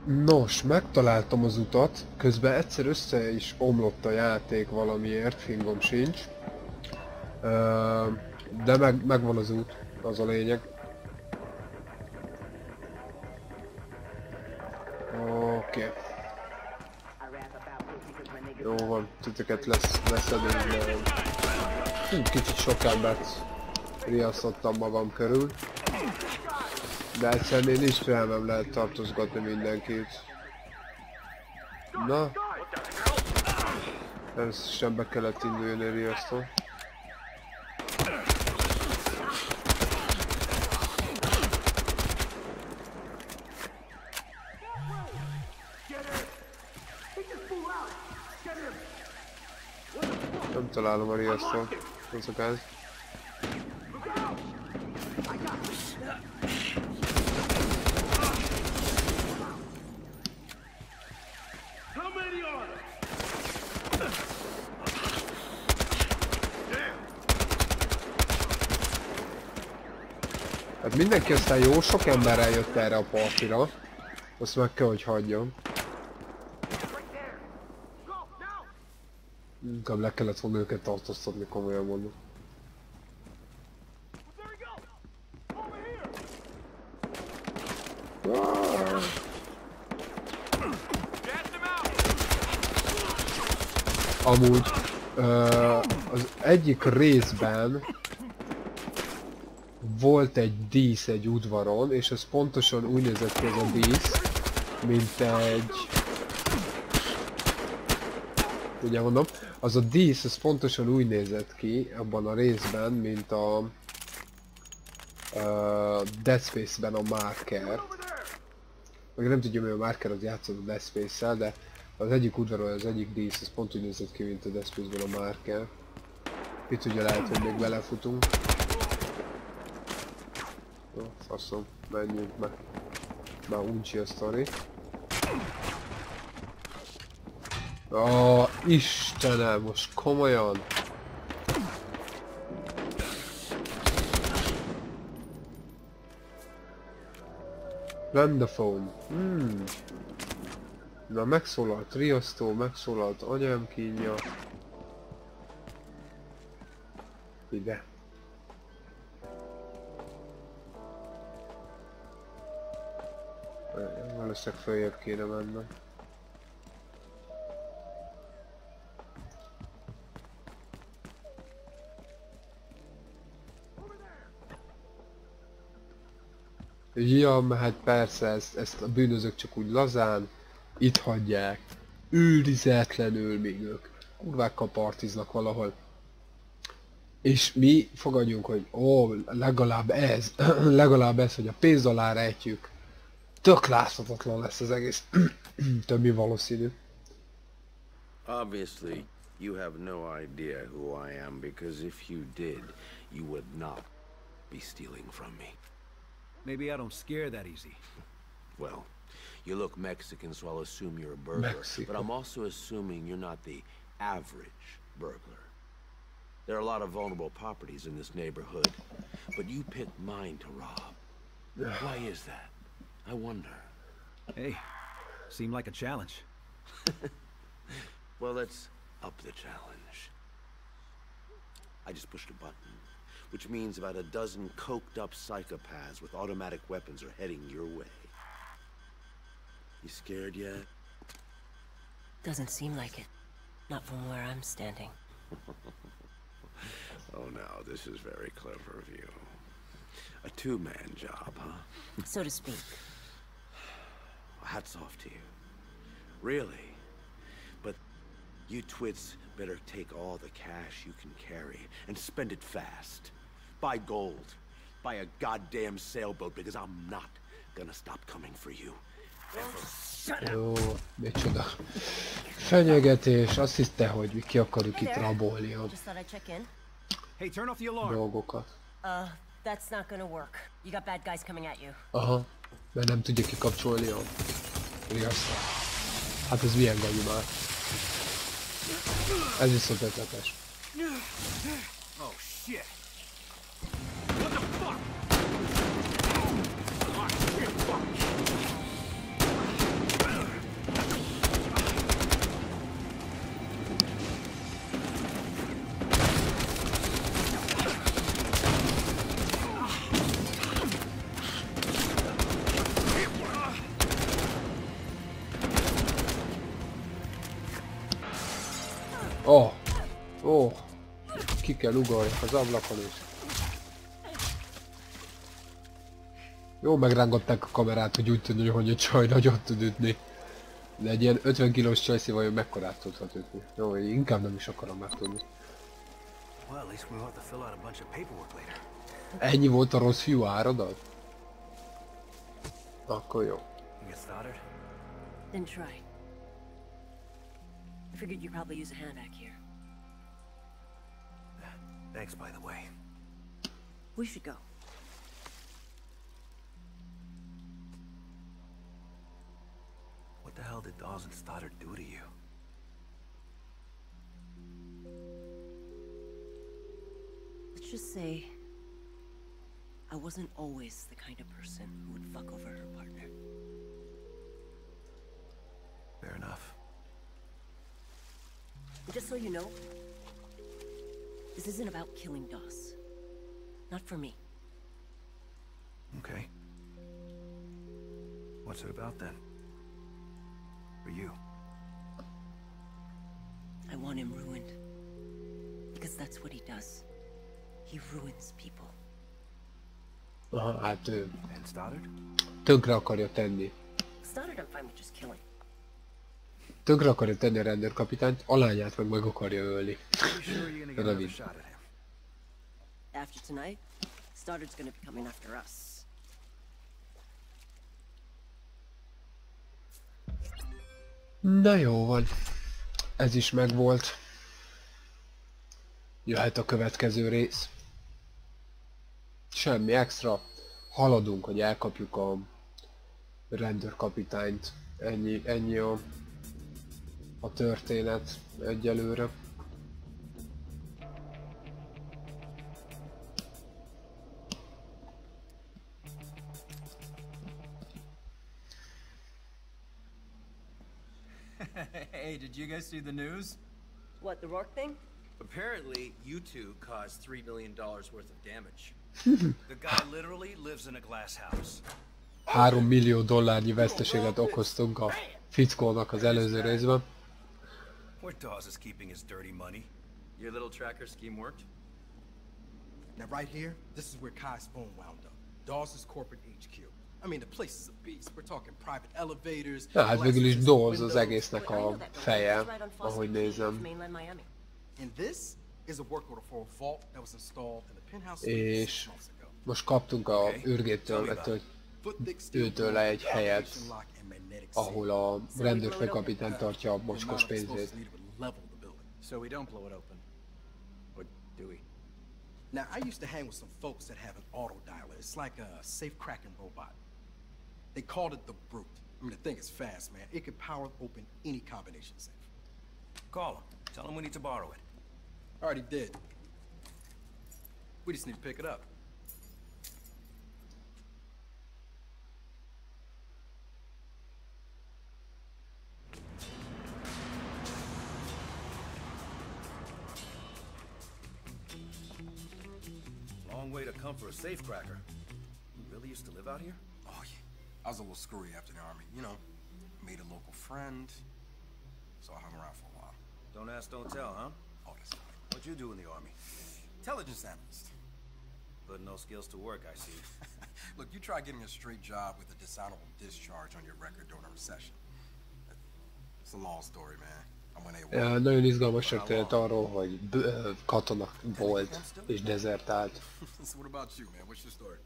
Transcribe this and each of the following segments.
Nos, megtaláltam az utat, közben egyszer össze is omlott a játék valamiért, fingom sincs. De megvan az út, az a lényeg. Oké. Jó van, titeket leszedünk. Kicsit sok embert riasztottam magam körül. De egyszerűen nincs filmem, lehet tartozgatni mindenkit. Na. Ez sem be kellett induljon a riasztó. Nem találom a riasztót. Hozzak el. Hát mindenki aztán jó sok ember eljött erre a partira. Azt meg kell, hogy hagyjam. Inkább le kellett volna őket tartóztatni, komolyan mondom. Amúgy az egyik részben volt egy dísz egy udvaron, és ez pontosan úgy nézett ki ez a dísz, mint egy... Ugye mondom, az a dísz, ez pontosan úgy nézett ki abban a részben, mint a Dead Space-ben a Marker. Meg nem tudja, mi a Marker, az játszott a Dead Space-szel, de az egyik udvaron az egyik dísz, ez pont úgy nézett ki, mint a Dead Space-ben a Marker. Itt ugye lehet, hogy még belefutunk. Jó, faszom, menjünk be. Már uncsi a sztori. Istenem, most komolyan! Landaphone. Na, megszólalt riasztó, megszólalt anyám kínja. Ide. Valószínűleg följebb kéne mennem. Ja, hát persze, ezt a bűnözők csak úgy lazán itt hagyják. Őrizetlenül, még ők kurvákkal partiznak valahol. És mi fogadjunk, hogy legalább ez, legalább ez, hogy a pénz alá rejtjük. Tök láthatatlan lesz az egész. Többi valószínű. Obviously, you have no idea who I am, because if you did, you would not be stealing from me. Maybe I don't scare that easy. Well, you look Mexican, so I'll assume you're a burglar. Mexican. But I'm also assuming you're not the average burglar. There are a lot of vulnerable properties in this neighborhood, but you picked mine to rob. Why is that? I wonder. Hey, seemed like a challenge. Well, let's up the challenge. I just pushed a button, which means about a dozen coked-up psychopaths with automatic weapons are heading your way. You scared yet? Doesn't seem like it. Not from where I'm standing. Oh, now, this is very clever of you. A two-man job, huh? So to speak. Hats off to you. Really. But you twits better take all the cash you can carry and spend it fast. Buy gold. Buy a goddamn sailboat, because I'm not gonna stop coming for you. Jó, micsoda. Fenyegetés, azt hitte, hogy ki akarjuk itt rabolni a Hey, turn off the alarm. dolgokat. That's not gonna work. You got bad guys coming at you. Aha, mert nem tudja kikapcsolni a riasztót. Hát ez milyen gajú már. Ez viszont ötletes. Oh shit. What the fuck? Oh, shit, fuck. ki kell ugorni az ablakon is. Jó megrángatták a kamerát, hogy úgy tűnő, hogy a csaj nagyot tud ütni. De egy ilyen 50 kilós csajszí vajon mekkorát tudhat ütni? Jó, inkább nem is akarom megtudni. Well, at least we won't have to fill out a bunch of paperwork later. Ennyi volt a rossz fiú áradat? Akkor jó. You get started? Then try. I figured you'd probably use a hand back here. Thanks, by the way. We should go. What the hell did Dawes and Stoddard do to you? Let's just say I wasn't always the kind of person who would fuck over her partner. Fair enough. And just so you know, this isn't about killing Dawes. Not for me. Okay. What's it about then? For you? I want him ruined. Because that's what he does. He ruins people. Aha, hát ő And Stoddard? tönkre akarja tenni. Stoddard, I'm fine with just killing. Tönkre akarja tenni a rendőrkapitányt, a lányát meg akarja ölni. Pretty sure you're gonna get another Rövid. shot at him. After tonight, Stoddard's gonna be coming after us. Na jó van. Ez is megvolt. Jöhet a következő rész. Semmi extra. Haladunk, hogy elkapjuk a rendőrkapitányt. Ennyi a történet egyelőre. Hey, did you guys see the news? What, the Rourke thing? Apparently, you two caused $3 million worth of damage. The guy literally lives in a glass house. 3 millió dollárnyi veszteséget okoztunk a fickónak az előző részben. Where Dawes is keeping his dirty money. Your little tracker scheme worked? Now right here, this is where Kai Spoon wound up. Dawes' corporate HQ. I mean, the place is a beast. We're talking private elevators. Ja, hát végül is glass-assisted Dawes az windows. egésznek a feje, ahogy nézem. Mainland Miami. And this is a work order for a vault that was installed in the penthouse És 6 months ago. most kaptunk a űrgéttől, ettől, Foot-thick steel őtőle egy doors, helyet, vibration lock, and magnetic seal. ahol a rendőrfőkapitány tartja a The amount mocskos of explosives pénzét. needed would level the building. So we don't blow it open. Or do we? Now, I used to hang with some folks that have an auto dialer. It's like a safe cracking robot. They called it the Brute. I mean, the thing is fast, man. It could power open any combination safe. Call him. Tell him we need to borrow it. Already did. We just need to pick it up. Long way to come for a safecracker. You really used to live out here? Oh, yeah. I was a little screwy after the army. You know, made a local friend. So I hung around for a while. Don't ask, don't tell, huh? Oh, that's fine. What'd you do in the army? Intelligence analyst. But no skills to work, I see. Look, you try getting a straight job with a dishonorable discharge on your record during a recession. It's a long story, man. I went AWOL. Ja, nagyon izgalmas történet arról, hogy katona volt és dezertált. So what about you, man? What's your story?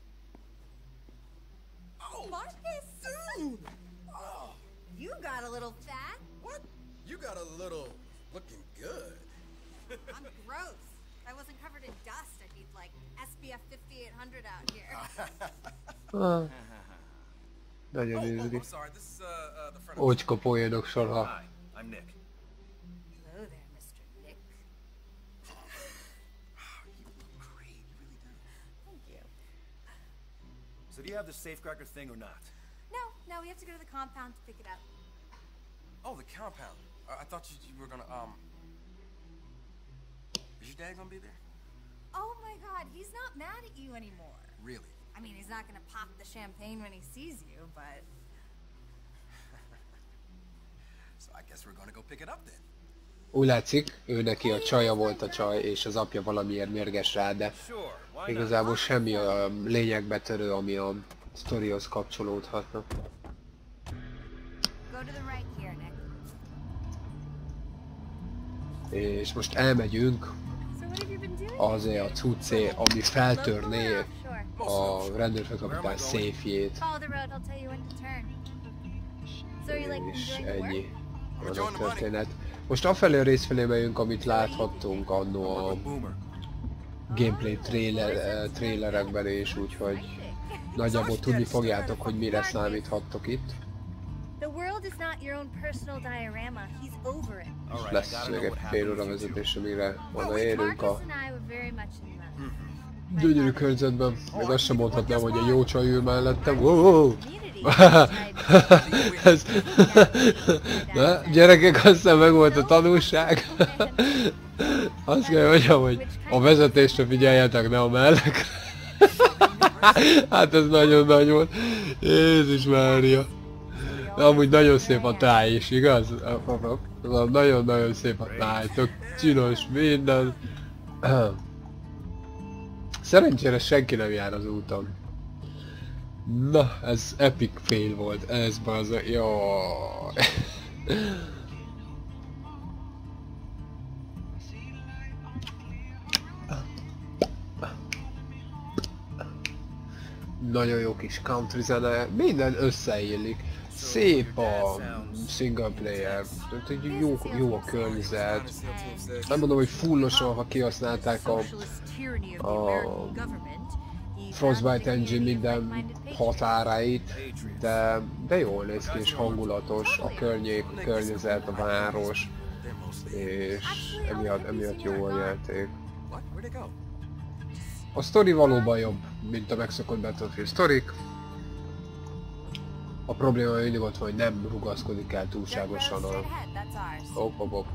Marcus! Oh, you got a little fat. What? You got a little looking good. I'm gross. If I wasn't covered in dust, I'd be like SPF 5800 out here. Ah, nagyon Oh, izgi. I'm sorry. This is the friend. of- Ocska poénok sorha. Hi, I'm Nick. Hello there, Mr. Nick. You look great. You really do. Thank you. So do you have the safecracker thing or not? No, we have to go to the compound to pick it up. Oh, the compound. I thought you were gonna Is your dad gonna be there? Oh my god, he's not mad at you anymore. Really? I mean, he's not gonna pop the champagne when he sees you, but... So I guess we're gonna go pick it up then. úgy látszik, ő neki a csaja volt a csaj, és az apja valamiért mérges rá, de Sure, why not? igazából semmi a lényegbetörő, ami a sztorihoz kapcsolódhatna. Go to the right here, Nick. És most elmegyünk So what have you been doing? azért a cuccé, ami feltörné Local or offshore? a rendőrfőkapitány széfjét, Follow the road, I'll tell you when to turn. So are you like és enjoying the ennyi. work? Van a történet. Most afelé a részfelé megyünk, amit láthattunk annó a Boomer. gameplay trailerekben is, úgyhogy nagyjából tudni fogjátok, hogy mire számíthattok itt. The world is not your own personal diorama. He's over it. All right, I Lesz gotta még know egy what fél happened óra with you two. vezetés, amire odaérünk Marcus a and I were very much in love. gyönyörű környezetben. Még azt sem mondhatnám, hogy egy jó csaj ül mellettem. Wow! Ez... Na, gyerekek, aztán meg volt a tanulság. Azt kell mondjam, hogy a vezetésre figyeljetek, ne a mellek. Hát ez nagyon nagy volt. Jézus Mária. De amúgy nagyon szép a táj is, igaz? Nagyon-nagyon szép a táj, tök csinos minden. Szerencsére senki nem jár az úton. Na, ez epic fail volt, ez baza, jaj. Nagyon jó kis country zene, minden összeillik. Szép a single player, tehát így jó a környezet. Nem mondom, hogy fullosan, ha kihasználták a Frostbite Engine minden határait, de jól néz ki és hangulatos a környék, a környezet, a város, és emiatt jó a játék. What? Where'd it go? A sztori valóban jobb, mint a megszokott Battlefield sztorik. A probléma mindig ott van, hogy nem rugaszkodik el túlságosan a... Hopp.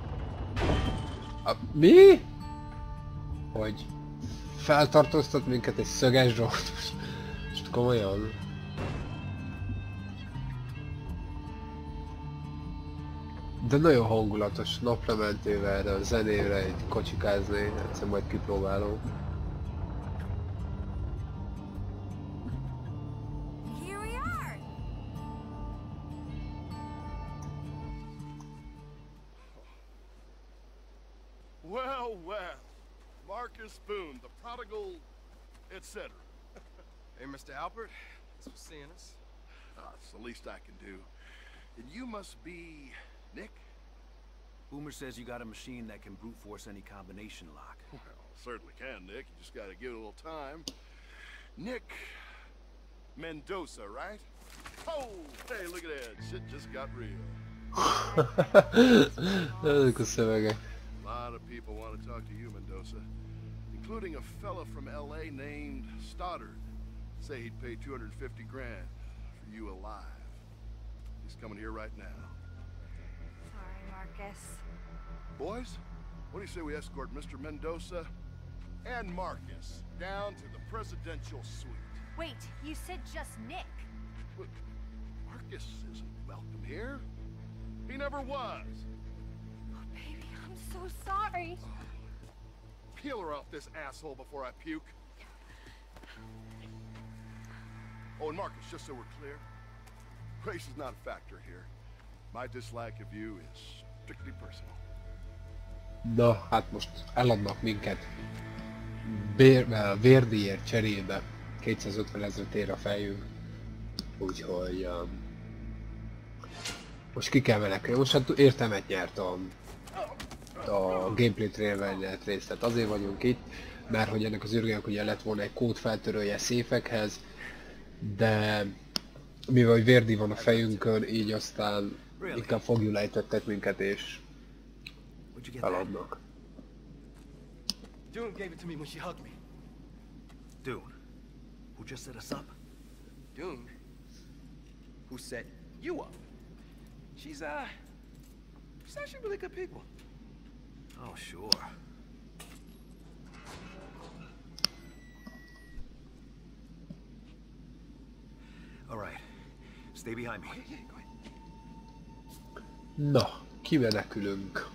Mi? Hogy feltartóztat minket egy szöges zsolt? Most komolyan? De nagyon hangulatos, naplementével, a zenére egy kocsikázni, egyszer majd kipróbálom. Here we are. Well, Marcus Boone, the prodigal, etc. Hey, Mr. Albert. Thanks for seeing us. It's the least I can do. And you must be Nick? Boomer says you got a machine that can brute force any combination lock. Well, certainly can, Nick. You just gotta give it a little time. Nick Mendoza, right? Oh, hey, look at that. Shit just got real. Ezek a szövegek. A lot of people want to talk to you, Mendoza. Including a fella from LA named Stoddard. Say he'd pay 250 grand for you alive. He's coming here right now. Sorry, Marcus. Boys, what do you say we escort Mr. Mendoza and Marcus down to the presidential suite? Wait, you said just Nick. But Marcus isn't welcome here. He never was. Oh, baby, I'm so sorry. Peel her off this asshole before I puke. Oh, and Marcus, just so we're clear, race is not a factor here. My dislike of you is strictly personal. Na, hát most eladnak minket vérdíjért cserébe. 250 000 ér a fejünk. Úgyhogy... most ki kell menekülni. Most hát értelmet nyert a gameplay trailerben részt. Tehát azért vagyunk itt, mert hogy ennek az űrgének ugye lett volna egy kódfeltörője széfekhez, de mivel hogy vérdi van a fejünkön, így aztán inkább fogjulejtettek minket és feladnak. Dune gave it to me when she hugged me. Dune, who just set us up? Dune? Who set you up? She's actually really good people. Oh, sure. All right, stay behind me. Yeah, go ahead. Na, kimenekülünk.